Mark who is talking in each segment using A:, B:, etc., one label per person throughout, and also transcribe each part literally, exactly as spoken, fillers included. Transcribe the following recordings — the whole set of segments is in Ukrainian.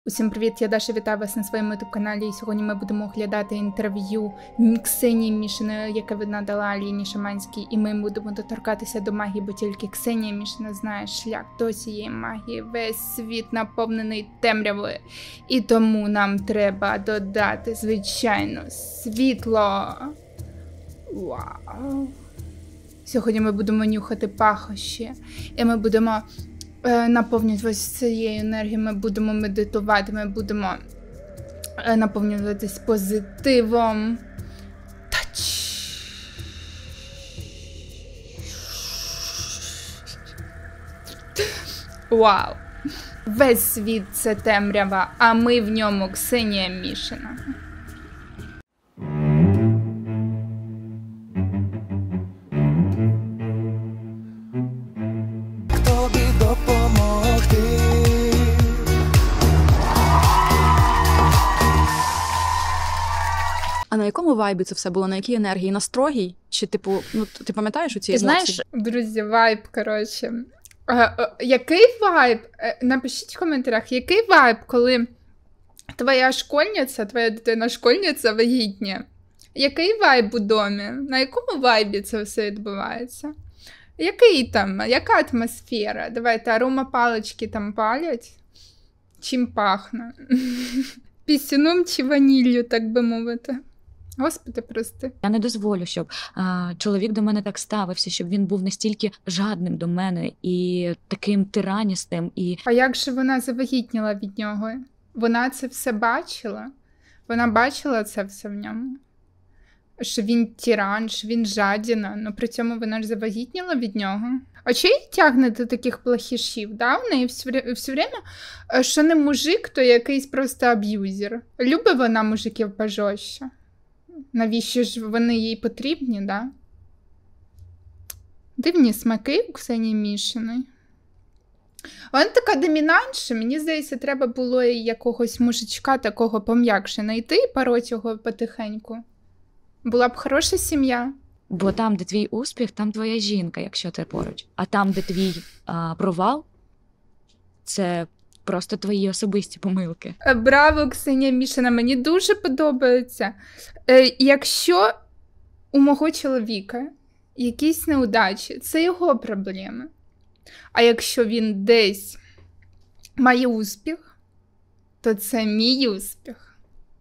A: Усім привіт, я Даша, вітаю вас на своєму ютуб-каналі. І сьогодні ми будемо оглядати інтерв'ю Ксенії Мішиної, яке вона дала Аліні Шаманській. І ми будемо доторкатися до магії, бо тільки Ксенія Мішина знає шлях до цієї магії. Весь світ наповнений темрявою. І тому нам треба додати, звичайно, світло. Вау! Сьогодні ми будемо нюхати пахощі. І ми будемо наповнюватися цією енергією, ми будемо медитувати, ми будемо наповнюватись позитивом. Тач. Вау! Весь світ – це темрява, а ми в ньому Ксенія Мішина.
B: А на якому вайбі це все було? На якій енергії? На строгій? Чи, типу, ну, ти пам'ятаєш у ці емоції?
A: Знаєш, друзі, вайб, коротше. Який вайб? Напишіть в коментарях, який вайб, коли твоя школьниця, твоя дитина-школьниця вагітня? Який вайб у домі? На якому вайбі це все відбувається? Який там? Яка атмосфера? Давайте, аромапалички там палять? Чим пахне? Пісюном чи ваніллю, так би мовити? Господи, прости.
B: Я не дозволю, щоб а, чоловік до мене так ставився, щоб він був настільки жадним до мене і таким тираністим. І...
A: А як же вона завагітніла від нього? Вона це все бачила? Вона бачила це все в ньому? Що він тиран, що він жадіна, але при цьому вона ж завагітніла від нього? А чи її тягне до таких плохішів? Да? У неї все, все время, що не мужик, то якийсь просто аб'юзер. Любить вона мужиків пожорстче. Навіщо ж вони їй потрібні, да? Дивні смаки у Ксенії Мішиної. Вона така домінантша, мені здається, треба було і якогось мужичка такого пом'якше знайти і пороть його потихеньку. Була б хороша сім'я.
B: Бо там, де твій успіх, там твоя жінка, якщо ти поруч. А там, де твій а, провал, це просто твої особисті помилки.
A: Браво, Ксенія Мішина, мені дуже подобається. Е, якщо у мого чоловіка якісь неудачі, це його проблеми. А якщо він десь має успіх, то це мій успіх.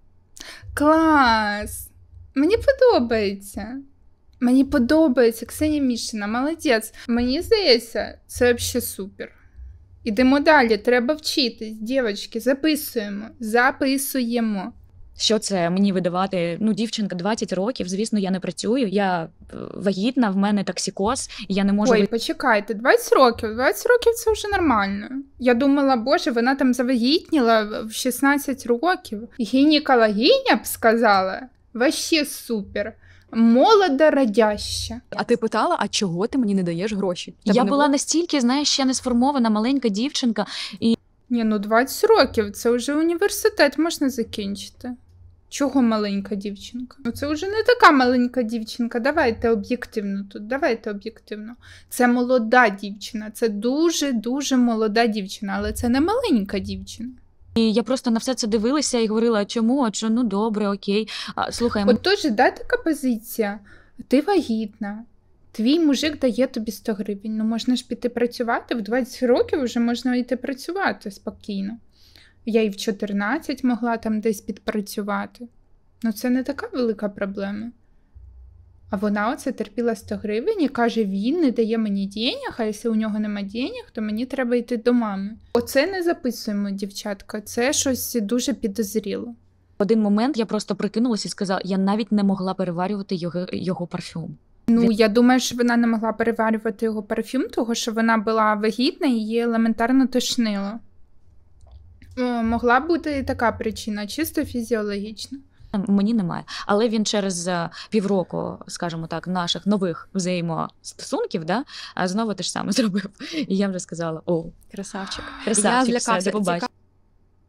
A: Клас! Мені подобається. Мені подобається, Ксенія Мішина, молодець. Мені здається, це взагалі супер. Ідемо далі, треба вчитись, дівчатки, записуємо, записуємо.
B: Що це мені видавати? Ну, дівчинка, двадцять років, звісно, я не працюю, я вагітна, в мене токсикоз, і я не можу...
A: Ой, почекайте, двадцять років, двадцять років це вже нормально. Я думала, боже, вона там завагітніла в шістнадцять років. Гінекологиня б сказала, вообще супер. Молода, радяща.
C: А ти питала, а чого ти мені не даєш гроші?
B: Я була
C: було?
B: настільки, знаєш, ще не сформована, маленька дівчинка. І...
A: Ні, ну двадцять років, це вже університет можна закінчити. Чого маленька дівчинка? Ну це вже не така маленька дівчинка, давайте об'єктивно тут, давайте об'єктивно. Це молода дівчина, це дуже-дуже молода дівчина, але це не маленька дівчина.
B: І я просто на все це дивилася і говорила, чому, а що, ну добре, окей. А, слухай,
A: от теж, да, така позиція, ти вагітна, твій мужик дає тобі сто гривень, ну можна ж піти працювати, в двадцять років вже можна йти працювати спокійно. Я і в чотирнадцять могла там десь підпрацювати. Ну це не така велика проблема. А вона оце терпіла сто гривень і каже, він не дає мені денег, а якщо у нього нема денег, то мені треба йти до мами. Оце не записуємо, дівчатка, це щось дуже підозріло.
B: В один момент я просто прикинулася і сказала, я навіть не могла переварювати його, його парфюм.
A: Ну, він... я думаю, що вона не могла переварювати його парфюм, тому що вона була вагітна і її елементарно тошнило. О, могла бути і така причина, чисто фізіологічна.
B: Мені немає. Але він через півроку, скажімо так, наших нових взаємостосунків, да, знову те ж саме зробив. І я вже сказала, о,
C: красавчик.
B: красавчик,
C: Я
B: все, до побачення.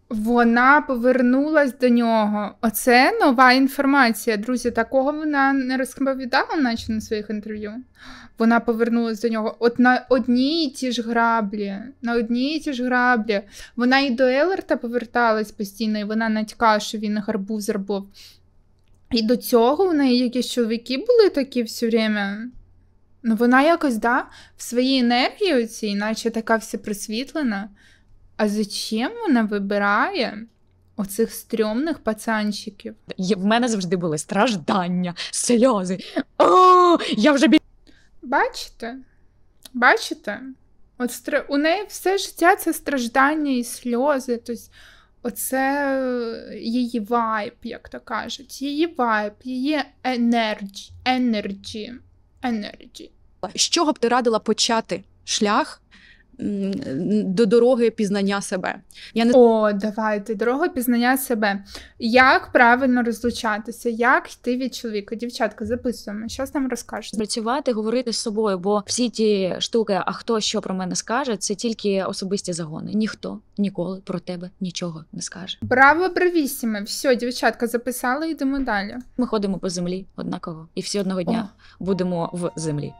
A: Вона повернулась до нього. Оце нова інформація. Друзі, такого вона не розповідала, наче на своїх інтерв'ю. Вона повернулась до нього. От на одній і ті ж граблі. На одній і ті ж граблі. Вона і до Елерта поверталась постійно, і вона натякала, що він гарбуз робив. І до цього у неї якісь чоловіки були такі все время. Ну, вона якось, да, в своїй енергії оцій, наче така вся просвітлена. А зачем вона вибирає оцих стрьомних пацанчиків?
B: Є- В мене завжди були страждання, сльози. О, я вже бі...
A: Бачите? Бачите? От стра... У неї все життя це страждання і сльози. Тобто, оце е, її вайб, як то кажуть. Її вайб, її енерджі. Енерджі. Енерджі.
C: З чого б ти радила почати шлях м, до дороги пізнання себе? Я не
A: О, давайте, дорога пізнання себе. Як правильно розлучатися? Як йти від чоловіка? Дівчатка, записуємо. Щось нам розкажете.
B: Працювати, говорити з собою, бо всі ті штуки, а хто що про мене скаже, це тільки особисті загони. Ніхто ніколи про тебе нічого не скаже.
A: Браво, бравісіме. Все, дівчатка, записали, йдемо далі.
B: Ми ходимо по землі однаково, і всі одного дня будемо в землі.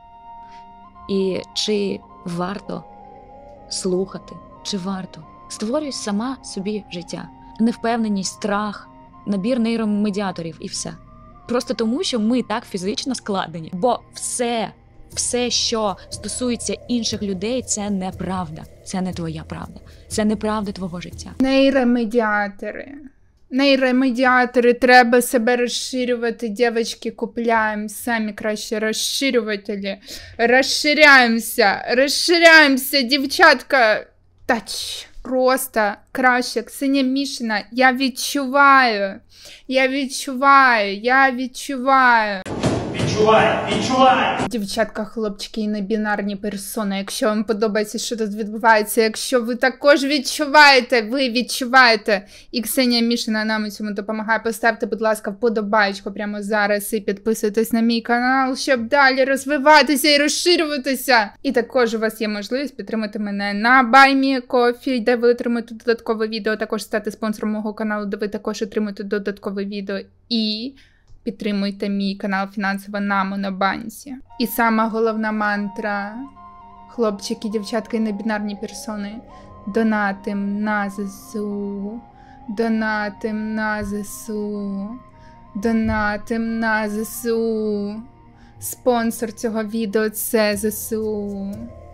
B: І чи варто слухати, чи варто? Створюй сама собі життя. Невпевненість, страх, набір нейромедіаторів і все. Просто тому, що ми так фізично складені. Бо все, все, що стосується інших людей, це неправда. Це не твоя правда. Це неправда твого життя.
A: Нейромедіатори. Нейромедіатори, треба себе розширювати. Дівчатки, купляємо самі краще розширювателі. Розширяємося, розширяємося, дівчатка. Тач, просто краще. Ксенія Мішина, я відчуваю, я відчуваю, я відчуваю.
D: Відчувай, відчувай!
A: Дівчатка, хлопчики і небінарні персони, якщо вам подобається, що тут відбувається, якщо ви також відчуваєте, ви відчуваєте, і Ксенія Мішина нам у цьому допомагає, поставте, будь ласка, вподобайку прямо зараз і підписуйтесь на мій канал, щоб далі розвиватися і розширюватися. І також у вас є можливість підтримати мене на BuyMeCoffee, де ви отримаєте додаткове відео, також стати спонсором мого каналу, де ви також отримаєте додаткове відео і... підтримуйте мій канал фінансово на Монобанці. І сама головна мантра, хлопчики, дівчатки і небінарні персони, донатим на ЗСУ, донатим на ЗСУ, донатим на ЗСУ. Спонсор цього відео – це ЗСУ.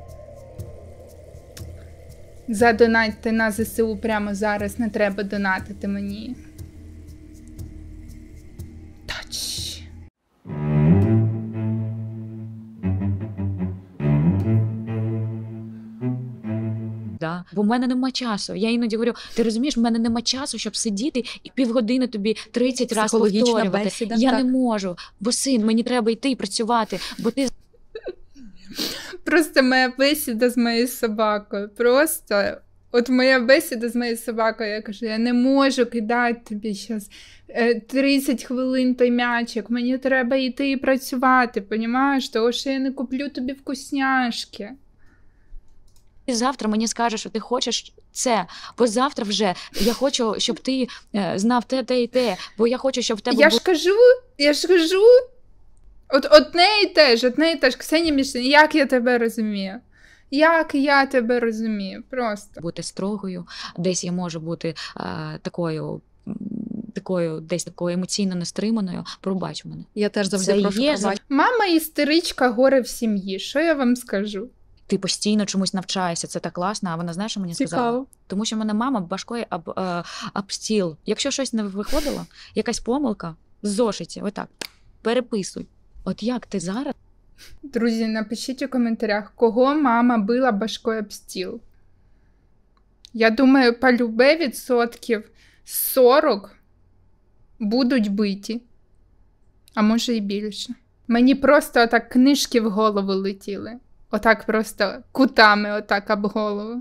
A: Задонатьте на ЗСУ прямо зараз, не треба донатити мені.
B: Да? Бо в мене нема часу. Я іноді говорю, ти розумієш, в мене нема часу, щоб сидіти і півгодини тобі тридцять разів
C: Психологічна
B: повторювати.
C: бесіда,
B: Я
C: так.
B: не можу, бо син, мені треба йти і працювати, бо ти
A: Просто моя бесіда з моєю собакою. Просто от моя бесіда з моєю собакою. Я кажу, я не можу кидати тобі зараз тридцять хвилин той м'ячик. Мені треба йти і працювати, понімаєш? Тому що я не куплю тобі вкусняшки.
B: завтра мені скажеш, що ти хочеш це, бо завтра вже я хочу, щоб ти е, знав те, те і те, бо я хочу, щоб в тебе
A: Я
B: було...
A: ж кажу, я ж кажу, от одне і те ж, одне і те ж, Ксенія Мішина, як я тебе розумію? Як я тебе розумію, просто.
B: бути строгою, десь я можу бути е, такою, м, такою, десь такою емоційно нестриманою, пробач мене.
C: Я теж завжди
B: Це
C: прошу
B: є
C: пробачення.
A: Мама істеричка, горе в сім'ї, що я вам скажу?
B: Ти постійно чомусь навчаєшся, це так класно, а вона знаєш, що мені сказала?
C: Цікаво.
B: Тому що в мене мама башкою об, е, об стіл. Якщо щось не виходило, якась помилка, в зошиті, отак, переписуй. От як ти зараз?
A: Друзі, напишіть у коментарях, кого мама била башкою об стіл. Я думаю, по любе відсотків сорок будуть биті. А може і більше. Мені просто отак книжки в голову летіли. Отак просто кутами отак об голову.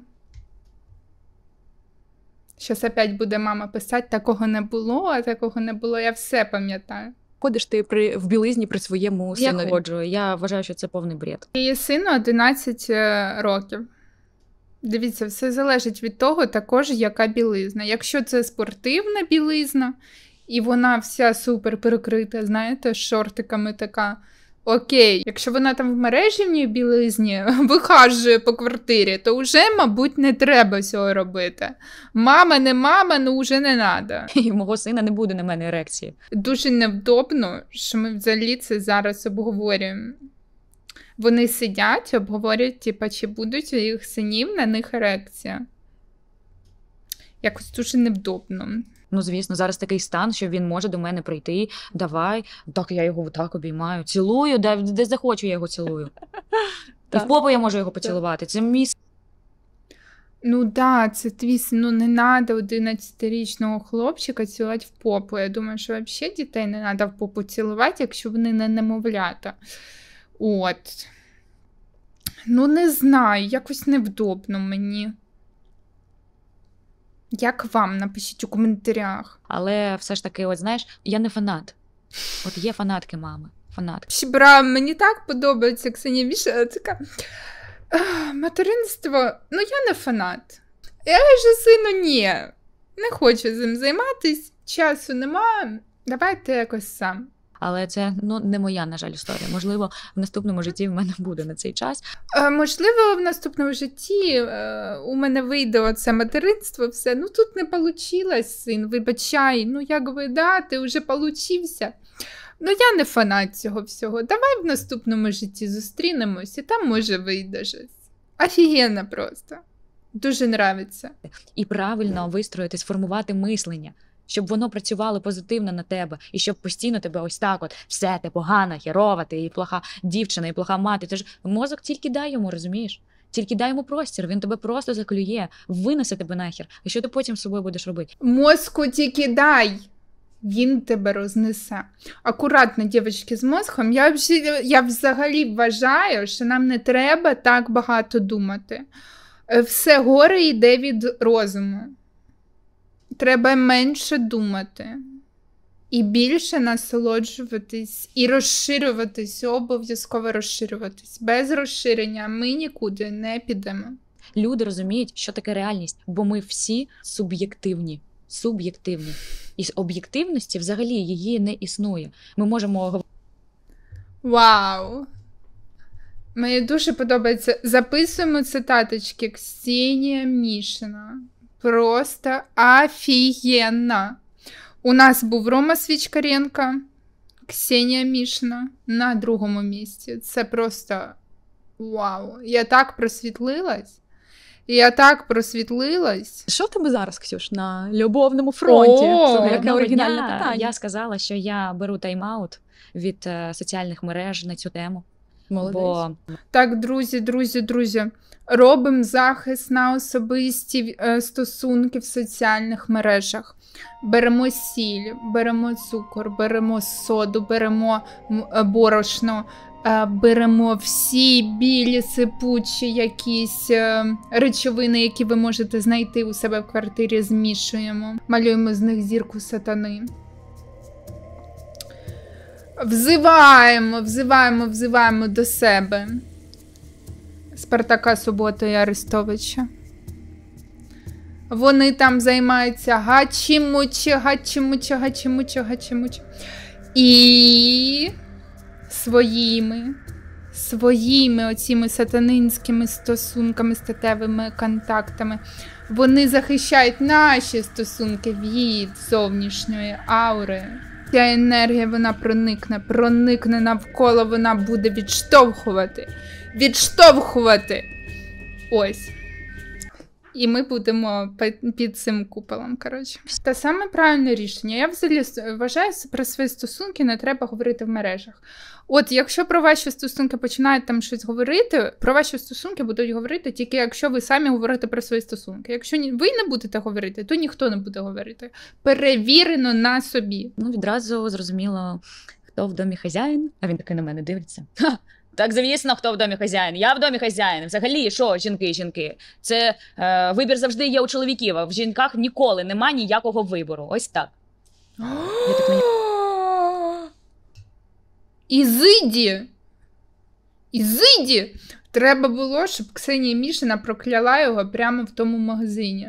A: Щас опять буде мама писати, такого не було, а такого не було, я все пам'ятаю.
C: Ходиш ти при, в білизні при своєму
B: Я
C: синові.
B: ходжу, я вважаю, що це повний бред.
A: Її сину одинадцять років. Дивіться, все залежить від того також, яка білизна. Якщо це спортивна білизна, і вона вся супер перекрита, знаєте, з шортиками така, окей. Якщо вона там в мережевній білизні вихажує по квартирі, то вже, мабуть, не треба цього робити. Мама, не мама, ну вже не треба.
B: І в мого сина не буде на мене ерекції.
A: Дуже невдобно, що ми взагалі це зараз обговорюємо. Вони сидять, обговорюють, типа, чи будуть у їх синів на них ерекція. Якось дуже невдобно.
B: Ну, звісно, зараз такий стан, що він може до мене прийти, давай, так я його так обіймаю, цілую, де, де захочу, я його цілую. І в попу я можу його поцілувати, це мій.
A: Ну да, це твій син, ну не треба одинадцятирічного хлопчика цілувати в попу. Я думаю, що взагалі дітей не треба в попу цілувати, якщо вони не немовлята. От. Ну не знаю, якось невдобно мені. Як вам? Напишіть у коментарях.
B: Але все ж таки, от знаєш, я не фанат. От є фанатки мами, фанатки.
A: Щебра, мені так подобається Ксенія Міша, така, материнство, ну я не фанат. Я ж сину, ні, не хочу цим займатися, часу немає, давайте якось сам.
B: Але це, ну, не моя, на жаль, історія. Можливо, в наступному житті в мене буде на цей час.
A: Е, можливо, в наступному житті е, у мене вийде оце материнство, все. Ну, тут не вийшло, син, вибачай. Ну, якби, да, ти вже получився. Ну, я не фанат цього всього. Давай в наступному житті зустрінемось, і там, може, вийде щось. Офігенно просто. Дуже нравиться.
B: І правильно вистроїти, сформувати мислення, щоб воно працювало позитивно на тебе, і щоб постійно тебе ось так от, все, ти погана, херова, ти і плоха дівчина, і плоха мати. Ти ж мозок тільки дай йому, розумієш? Тільки дай йому простір, він тебе просто заклює, винесе тебе нахер. І що ти потім з собою будеш робити?
A: Мозку тільки дай, він тебе рознесе. Акуратно, дівчатки, з мозком. Я, взагалі- я взагалі вважаю, що нам не треба так багато думати. Е, Все горе йде від розуму. Треба менше думати. І більше насолоджуватись, і розширюватись, обов'язково розширюватись. Без розширення ми нікуди не підемо.
B: Люди розуміють, що таке реальність, бо ми всі суб'єктивні. Суб'єктивні. І з об'єктивності взагалі її не існує. Ми можемо говорити.
A: Вау! Мені дуже подобається. Записуємо цитаточки. Ксенія Мішина. Просто офігенно. У нас був Рома Свічкаренко, Ксенія Мішина на другому місці. Це просто вау. Я так просвітлилась. Я так просвітлилась.
C: Що в тебе зараз, Ксюш, на любовному фронті?
A: О,
C: Слухай, яке
B: Одного
C: оригінальне
B: дня
C: питання.
B: Я сказала, що я беру тайм-аут від е, соціальних мереж на цю тему.
C: Молодець.
B: Бо
A: Так, друзі, друзі, друзі, робимо захист на особисті е, стосунки в соціальних мережах. Беремо сіль, беремо цукор, беремо соду, беремо м, е, борошно, е, беремо всі білі сипучі якісь е, речовини, які ви можете знайти у себе в квартирі, змішуємо. Малюємо з них зірку сатани. Взиваємо, взиваємо, взиваємо до себе Спартака Субота і Арестовича. Вони там займаються гачі-мучі, гачі-мучі, гачі-мучі, гачі-мучі. І своїми, своїми оціми сатанинськими стосунками, статевими контактами вони захищають наші стосунки від зовнішньої аури. Ця енергія, вона проникне, проникне навколо, вона буде відштовхувати, відштовхувати. Ось. І ми будемо під цим куполом, коротше. Те саме правильне рішення. Я взагалі вважаю, про свої стосунки не треба говорити в мережах. От, якщо про ваші стосунки починають там щось говорити, про ваші стосунки будуть говорити тільки якщо ви самі говорите про свої стосунки. Якщо ви не будете говорити, то ніхто не буде говорити. Перевірено на собі.
B: ну, відразу зрозуміло, хто в домі хазяїн, а він такий на мене дивиться. Ха! Так, звісно, хто в домі хазяїн. Я в домі хазяїн. Взагалі, що, жінки, жінки? Це е, вибір завжди є у чоловіків, а в жінках ніколи нема ніякого вибору. Ось так. Я так мені...
A: Ізиді! Ізиді! Треба було, щоб Ксенія Мішина прокляла його прямо в тому магазині.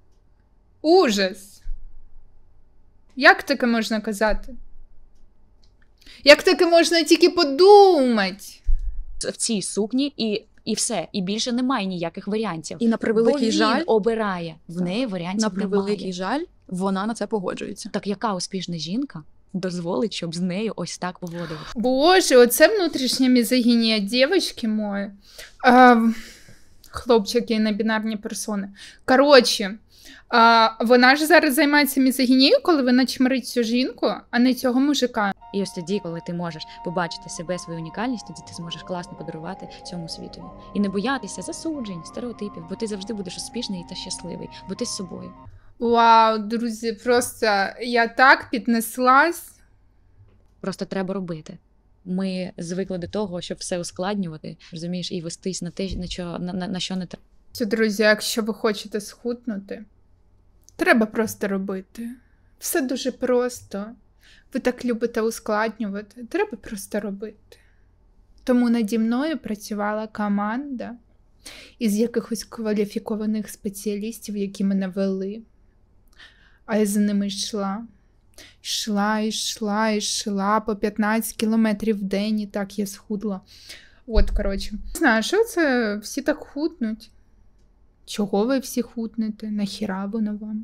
A: Ужас! Як таке можна казати? Як таке можна тільки подумати?
B: В цій сукні і, і все. І більше немає ніяких варіантів.
C: І на превеликий
B: Бо він
C: жаль,
B: обирає. В неї варіантів
C: на превеликий
B: немає.
C: жаль, вона на це погоджується.
B: Так яка успішна жінка дозволить, щоб з нею ось так поводили?
A: Боже, оце внутрішня мізогінія дівчатки мої. А, хлопчики і небінарні персони. Коротше, а, вона ж зараз займається мізогінією, коли вона чмирить цю жінку, а не цього мужика.
B: І ось тоді, коли ти можеш побачити себе, свою унікальність, тоді ти зможеш класно подарувати цьому світові. І не боятися засуджень, стереотипів, бо ти завжди будеш успішний та щасливий, бо ти з собою.
A: Вау, друзі, просто я так піднеслась.
B: Просто треба робити. Ми звикли до того, щоб все ускладнювати, розумієш, і вестись на те, на що, на, на, на що не треба.
A: Це, друзі, якщо ви хочете схуднути, треба просто робити. Все дуже просто. Ви так любите ускладнювати. Треба просто робити. Тому наді мною працювала команда із якихось кваліфікованих спеціалістів, які мене вели. А я за ними йшла. Йшла, йшла, йшла по п'ятнадцять кілометрів в день, і так я схудла. От, коротше. Не знаю, що це всі так худнуть? Чого ви всі худнете? Нахіра воно вам?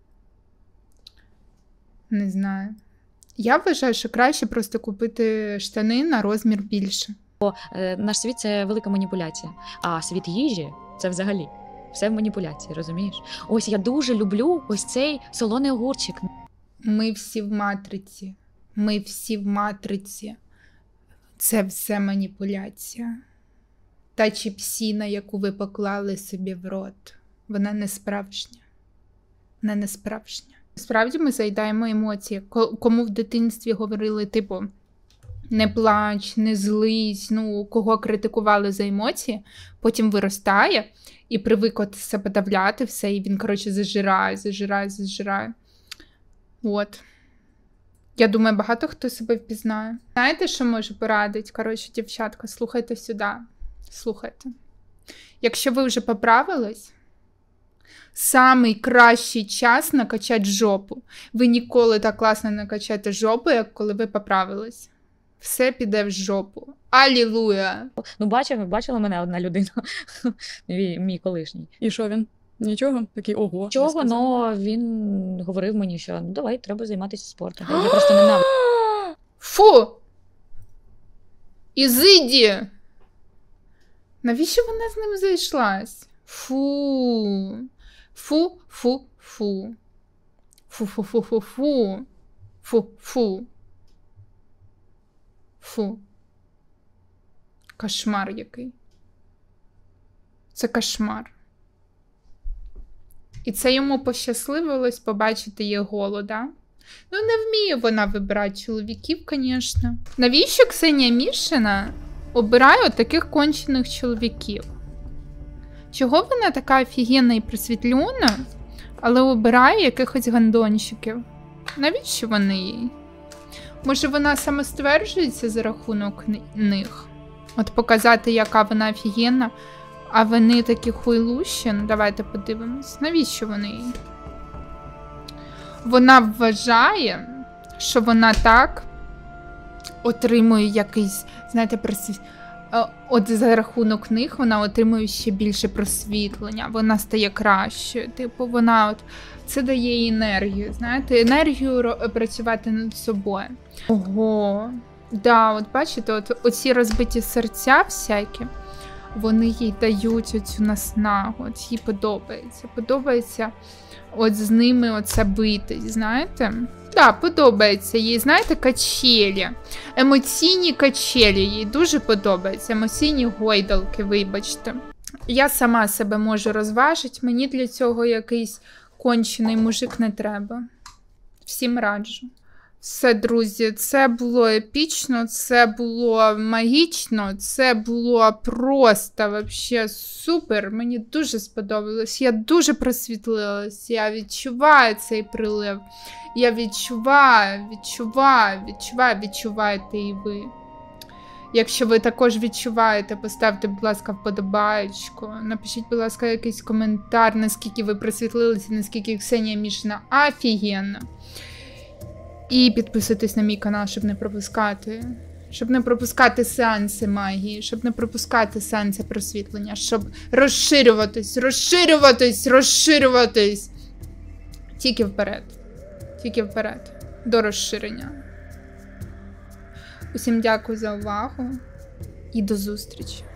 A: Не знаю. Я вважаю, що краще просто купити штани на розмір більше.
B: Е, Наш світ – це велика маніпуляція, а світ їжі – це взагалі все в маніпуляції, розумієш? Ось я дуже люблю ось цей солоний огурчик.
A: Ми всі в матриці. Ми всі в матриці. Це все маніпуляція. Та чіпсіна, яку ви поклали собі в рот, вона не справжня. Вона не справжня. Справді ми заїдаємо емоції. Кому в дитинстві говорили, типу, не плач, не злись, ну, кого критикували за емоції, потім виростає і привик от себе подавляти все, і він, коротше, зажирає, зажирає, зажирає. От. Я думаю, багато хто себе впізнає. Знаєте, що можу порадити? Коротше, дівчатка, слухайте сюди. Слухайте. Якщо ви вже поправились, самий кращий час накачати жопу. Ви ніколи так класно не качаєте жопу, як коли ви поправились. Все піде в жопу. Алілуя!
B: Ну, бачив, бачила мене одна людина, мій, мій колишній.
C: І що він? Нічого? Такий ого.
B: Чого, але він говорив мені, що ну давай, треба займатися спортом. Я просто ненавиджу.
A: Фу! Ізиді! Навіщо вона з ним зайшлась? Фу! Фу, фу, фу. Фу-фу-фу-фу-фу. Фу-фу. Фу. Кошмар який. Це кошмар. І це йому пощасливилось побачити її голода. Ну, не вміє вона вибирати чоловіків, звісно. Навіщо Ксенія Мішина обирає таких кончених чоловіків? Чого вона така офігенна і просвітлюна, але обирає якихось гандонщиків? Навіщо вони їй? Може, вона самостверджується за рахунок них? От показати, яка вона офігенна, а вони такі хуйлущі? Ну, давайте подивимось. Навіщо вони їй? Вона вважає, що вона так отримує якийсь, знаєте, просвіт... От за рахунок них вона отримує ще більше просвітлення, вона стає кращою, типу, вона от, це дає їй енергію, знаєте, енергію працювати над собою. Ого, да, от бачите, от оці розбиті серця всякі, вони їй дають оцю наснагу, от їй подобається, подобається от з ними оце битись, знаєте. Так, да, подобається їй, знаєте, качелі. Емоційні качелі їй дуже подобаються. Емоційні гойдалки, вибачте. Я сама себе можу розважити, мені для цього якийсь кончений мужик не треба. Всім раджу. Все, друзі, це було епічно, це було магічно, це було просто вообще супер. Мені дуже сподобалось, я дуже просвітлилась, я відчуваю цей прилив. Я відчуваю, відчуваю, відчуваю, відчуваєте і ви. Якщо ви також відчуваєте, поставте, будь ласка, вподобаєчку. Напишіть, будь ласка, якийсь коментар, наскільки ви просвітлилися, наскільки Ксенія Мішина офігенна. І підписуйтесь на мій канал, щоб не пропускати. Щоб не пропускати сеанси магії, щоб не пропускати сеанси просвітлення, щоб розширюватись, розширюватись, розширюватись. Тільки вперед. Тільки вперед. До розширення. Усім дякую за увагу і до зустрічі.